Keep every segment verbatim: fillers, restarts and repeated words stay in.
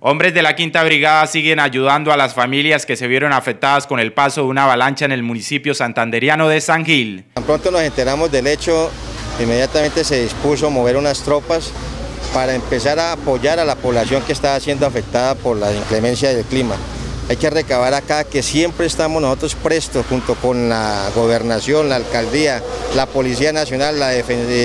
Hombres de la Quinta Brigada siguen ayudando a las familias que se vieron afectadas con el paso de una avalancha en el municipio santanderiano de San Gil. Tan pronto nos enteramos del hecho, inmediatamente se dispuso a mover unas tropas para empezar a apoyar a la población que estaba siendo afectada por la inclemencia del clima. Hay que recabar acá que siempre estamos nosotros prestos junto con la gobernación, la alcaldía, la Policía Nacional, la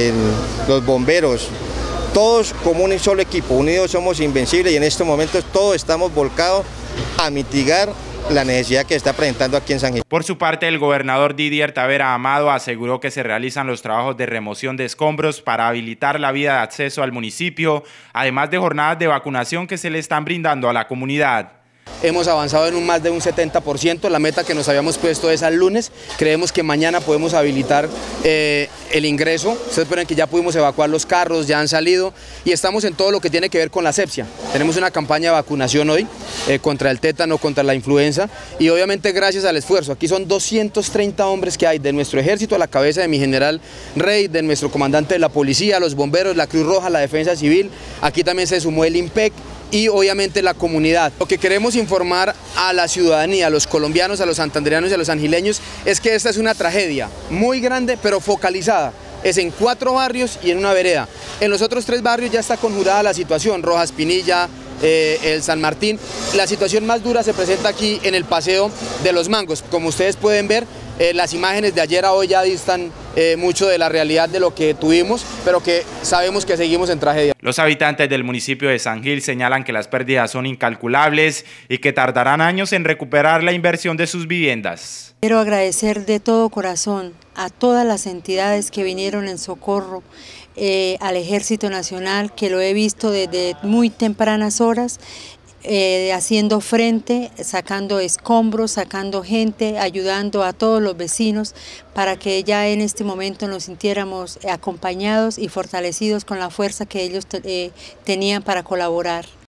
los bomberos, todos como un solo equipo, unidos somos invencibles y en estos momentos todos estamos volcados a mitigar la necesidad que está presentando aquí en San Gil. Por su parte, el gobernador Didier Tavera Amado aseguró que se realizan los trabajos de remoción de escombros para habilitar la vía de acceso al municipio, además de jornadas de vacunación que se le están brindando a la comunidad. Hemos avanzado en un más de un setenta por ciento, la meta que nos habíamos puesto es al lunes, creemos que mañana podemos habilitar eh, el ingreso, ustedes pueden que ya pudimos evacuar los carros, ya han salido y estamos en todo lo que tiene que ver con la asepsia. Tenemos una campaña de vacunación hoy eh, contra el tétano, contra la influenza y obviamente gracias al esfuerzo, aquí son doscientos treinta hombres que hay de nuestro ejército a la cabeza de mi general Rey, de nuestro comandante de la policía, los bomberos, la Cruz Roja, la Defensa Civil, aquí también se sumó el IMPEC, y obviamente la comunidad. Lo que queremos informar a la ciudadanía, a los colombianos, a los santanderianos y a los sangileños es que esta es una tragedia muy grande pero focalizada. Es en cuatro barrios y en una vereda. En los otros tres barrios ya está conjurada la situación, Rojas Pinilla, eh, el San Martín. La situación más dura se presenta aquí en el Paseo de los Mangos. Como ustedes pueden ver, eh, las imágenes de ayer a hoy ya distan eh, mucho de la realidad de lo que tuvimos, pero que sabemos que seguimos en tragedia. Los habitantes del municipio de San Gil señalan que las pérdidas son incalculables y que tardarán años en recuperar la inversión de sus viviendas. Quiero agradecer de todo corazón a todas las entidades que vinieron en socorro, eh, al Ejército Nacional, que lo he visto desde muy tempranas horas, eh, haciendo frente, sacando escombros, sacando gente, ayudando a todos los vecinos para que ya en este momento nos sintiéramos acompañados y fortalecidos con la fuerza que ellos eh, tenían para colaborar.